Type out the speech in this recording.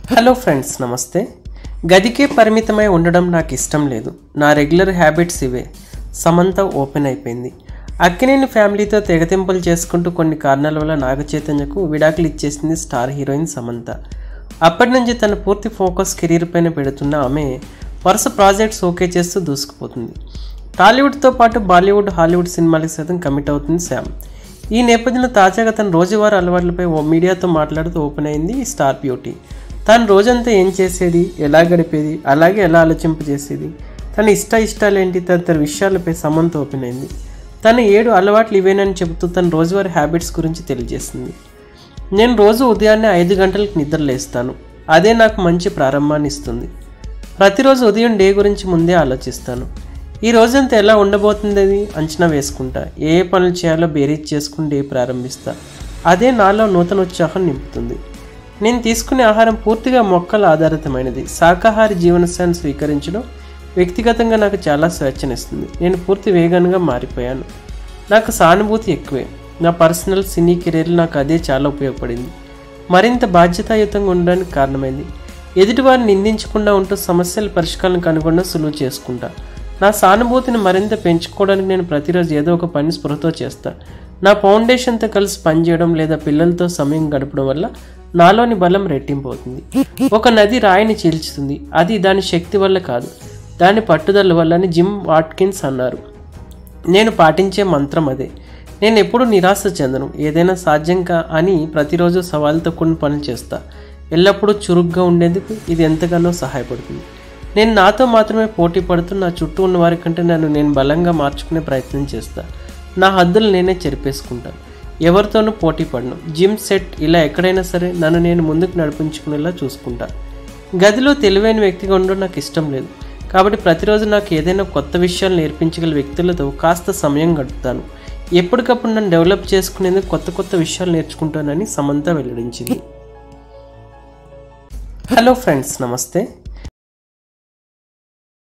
Hello friends, నమస్తే. గదికే పరిమితమై ఉండడం నాకు ఇష్టం లేదు. నా రెగ్యులర్ హ్యాబిట్స్ ఇవే. సమంత ఓపెన్ అయిపోయింది. అక్కినేని ఫ్యామిలీతో తెగతింపులు చేసుకుంటూ కొన్ని కారణాల వల్ల నాగ చైతన్యకు విడాకులు ఇచ్చేసింది స్టార్ హీరోయిన్ సమంత. అప్పటి నుంచి తన పూర్తి ఫోకస్ కెరీర్ పైన పెడుతున్న ఆమె వరుస ప్రాజెక్ట్స్ ఓకే చేస్తూ దూసుకుపోతుంది. టాలీవుడ్తో పాటు బాలీవుడ్, హాలీవుడ్ సినిమాలకు సైతం కమిట్ అవుతుంది శామ్. ఈ నేపథ్యంలో తాజాగా తన రోజువారీ అలవాట్లపై ఓ మీడియాతో మాట్లాడుతూ ఓపెన్ అయింది ఈ స్టార్ బ్యూటీ. తను రోజంతా ఏం చేసేది, ఎలా గడిపేది, అలాగే ఎలా ఆలోచింపజేసేది, తన ఇష్టాలేంటి తదితర విషయాలపై సమంత ఓపెన్ అయింది. తన 7 అలవాట్లు ఇవేనని చెబుతూ తన రోజువారీ హ్యాబిట్స్ గురించి తెలియజేసింది. నేను రోజు ఉదయాన్నే 5 గంటలకు నిద్ర లేస్తాను. అదే నాకు మంచి ప్రారంభాన్ని ఇస్తుంది. ప్రతిరోజు ఉదయం డే గురించి ముందే ఆలోచిస్తాను. ఈ రోజంతా ఎలా ఉండబోతుందని అంచనా వేసుకుంటా. ఏ పనులు చేయాలో బేరీజ్ చేసుకుని డే ప్రారంభిస్తా. అదే నాలో నూతన ఉత్సాహం నింపుతుంది. నేను తీసుకునే ఆహారం పూర్తిగా మొక్కల ఆధారితమైనది. శాకాహారి జీవనశైలిని స్వీకరించడం వ్యక్తిగతంగా నాకు చాలా స్వేచ్ఛనిస్తుంది. నేను పూర్తి వేగంగా మారిపోయాను. నాకు సానుభూతి ఎక్కువే. నా పర్సనల్ సినీ కెరీర్లో నాకు అదే చాలా ఉపయోగపడింది. మరింత బాధ్యతాయుతంగా ఉండడానికి కారణమైంది. ఎదుటివారిని నిందించకుండా ఉంటూ సమస్యల పరిష్కారాలను కనుగొనడం సులువు చేసుకుంటా. నా సానుభూతిని మరింత పెంచుకోవడానికి నేను ప్రతిరోజు ఏదో ఒక పని స్పృహతో చేస్తా. నా ఫౌండేషన్తో కలిసి పనిచేయడం లేదా పిల్లలతో సమయం గడపడం వల్ల నాలోని బలం రెట్టింపు అవుతుంది. ఒక నది రాయిని చీల్చుతుంది. అది దాని శక్తి వల్ల కాదు, దాని పట్టుదల వల్ల అని జిమ్ వాట్కిన్స్ అన్నారు. నేను పాటించే మంత్రం అదే. నేను ఎప్పుడూ నిరాశ చెందను. ఏదైనా సాధ్యం అని ప్రతిరోజు సవాలుతో కొన్ని పనులు చేస్తా. ఎల్లప్పుడూ చురుగ్గా ఉండేందుకు ఇది ఎంతగానో సహాయపడుతుంది. నేను నాతో మాత్రమే పోటీ పడుతూ నా చుట్టూ ఉన్న వారి కంటే నేను బలంగా మార్చుకునే ప్రయత్నం చేస్తా. నా హద్దులు నేనే చెరిపేసుకుంటాను. ఎవరితోనూ పోటీ పడను. జిమ్ సెట్ ఇలా ఎక్కడైనా సరే నన్ను నేను ముందుకు నడిపించుకునేలా చూసుకుంటా. గదిలో తెలివైన వ్యక్తిగా ఉండడం నాకు ఇష్టం లేదు. కాబట్టి ప్రతిరోజు నాకు ఏదైనా కొత్త విషయాలు నేర్పించగల వ్యక్తులతో కాస్త సమయం గడుపుతాను. ఎప్పటికప్పుడు నన్ను డెవలప్ చేసుకునేందుకు కొత్త విషయాలు నేర్చుకుంటానని సమంత వెల్లడించింది. హలో ఫ్రెండ్స్, నమస్తే.